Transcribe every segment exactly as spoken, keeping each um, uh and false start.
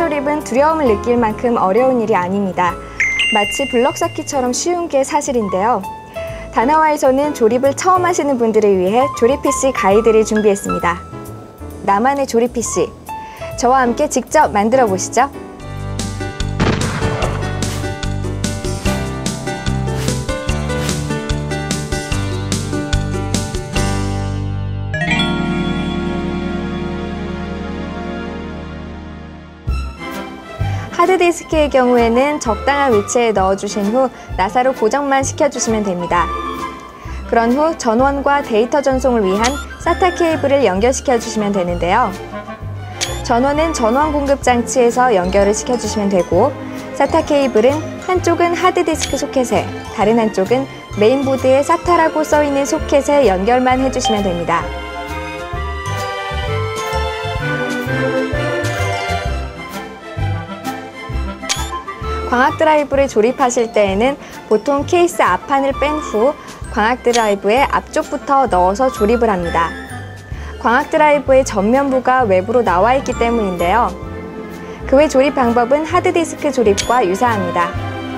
조립은 두려움을 느낄 만큼 어려운 일이 아닙니다. 마치 블럭 쌓기처럼 쉬운 게 사실인데요. 다나와에서는 조립을 처음 하시는 분들을 위해 조립 피씨 가이드를 준비했습니다. 나만의 조립 피씨, 저와 함께 직접 만들어 보시죠. 하드디스크의 경우에는 적당한 위치에 넣어주신 후 나사로 고정만 시켜주시면 됩니다. 그런 후 전원과 데이터 전송을 위한 사타 케이블을 연결시켜 주시면 되는데요. 전원은 전원 공급 장치에서 연결을 시켜주시면 되고, 사타 케이블은 한쪽은 하드디스크 소켓에, 다른 한쪽은 메인보드에 사타라고 써있는 소켓에 연결만 해주시면 됩니다. 광학 드라이브를 조립하실 때에는 보통 케이스 앞판을 뺀 후 광학 드라이브의 앞쪽부터 넣어서 조립을 합니다. 광학 드라이브의 전면부가 외부로 나와 있기 때문인데요. 그 외 조립 방법은 하드디스크 조립과 유사합니다.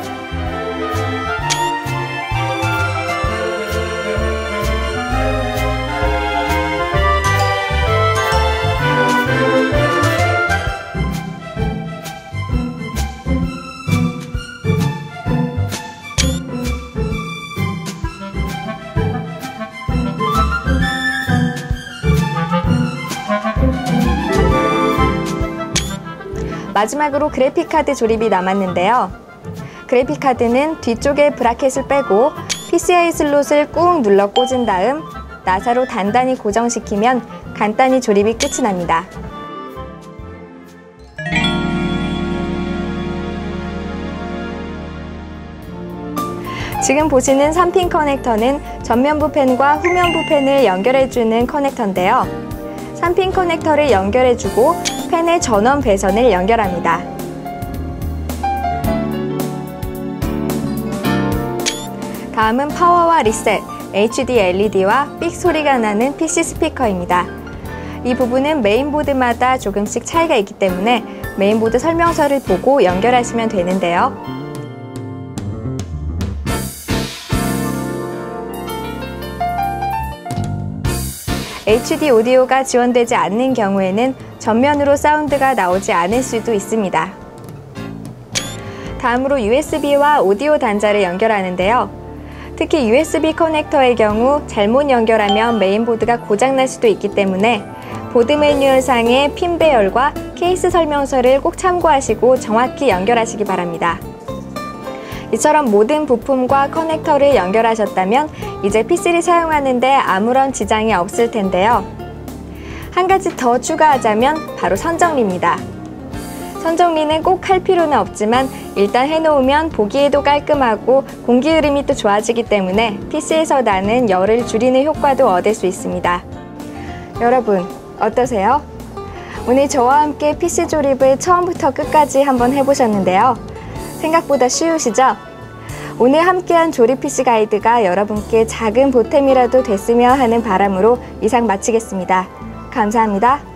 마지막으로 그래픽카드 조립이 남았는데요. 그래픽카드는 뒤쪽에 브라켓을 빼고 피씨아이 슬롯을 꾹 눌러 꽂은 다음 나사로 단단히 고정시키면 간단히 조립이 끝이 납니다. 지금 보시는 삼 핀 커넥터는 전면부 펜과 후면부 펜을 연결해주는 커넥터인데요. 삼 핀 커넥터를 연결해주고 펜의 전원 배선을 연결합니다. 다음은 파워와 리셋, 에이치디 엘이디와 삑 소리가 나는 피씨 스피커입니다. 이 부분은 메인보드마다 조금씩 차이가 있기 때문에 메인보드 설명서를 보고 연결하시면 되는데요. 에이치디 오디오가 지원되지 않는 경우에는 전면으로 사운드가 나오지 않을 수도 있습니다. 다음으로 유에스비와 오디오 단자를 연결하는데요. 특히 유에스비 커넥터의 경우 잘못 연결하면 메인보드가 고장날 수도 있기 때문에 보드 매뉴얼상의 핀 배열과 케이스 설명서를 꼭 참고하시고 정확히 연결하시기 바랍니다. 이처럼 모든 부품과 커넥터를 연결하셨다면 이제 피씨를 사용하는데 아무런 지장이 없을 텐데요. 한 가지 더 추가하자면 바로 선정리입니다. 선정리는 꼭 할 필요는 없지만 일단 해놓으면 보기에도 깔끔하고 공기 흐름이 또 좋아지기 때문에 피씨에서 나는 열을 줄이는 효과도 얻을 수 있습니다. 여러분 어떠세요? 오늘 저와 함께 피씨 조립을 처음부터 끝까지 한번 해보셨는데요. 생각보다 쉬우시죠? 오늘 함께한 조립 피씨 가이드가 여러분께 작은 보탬이라도 됐으면 하는 바람으로 이상 마치겠습니다. 감사합니다.